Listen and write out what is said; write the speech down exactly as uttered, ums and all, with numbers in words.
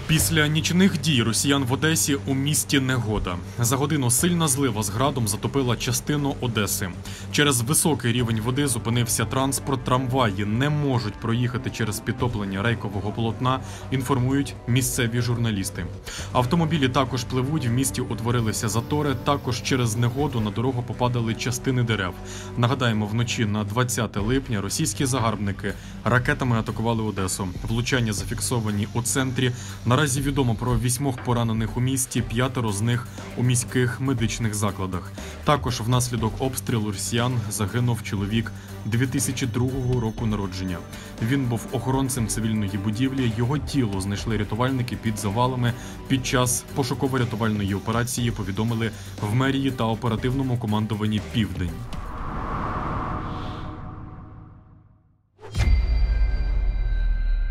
Після нічних дій росіян в Одесі у місті негода. За годину сильна злива з градом затопила частину Одеси. Через високий рівень води зупинився транспорт, трамваї не можуть проїхати через підтоплення рейкового полотна, інформують місцеві журналісти. Автомобілі також пливуть, в місті утворилися затори, також через негоду на дорогу попадали частини дерев. Нагадаємо, вночі на двадцяте липня російські загарбники ракетами атакували Одесу. Влучання зафіксовані у центрі. Наразі відомо про вісьмох поранених у місті, п'ятеро з них у міських медичних закладах. Також внаслідок обстрілу росіян загинув чоловік дві тисячі другого року народження. Він був охоронцем цивільної будівлі, його тіло знайшли рятувальники під завалами. Під час пошуково-рятувальної операції повідомили в мерії та оперативному командуванні «Південь».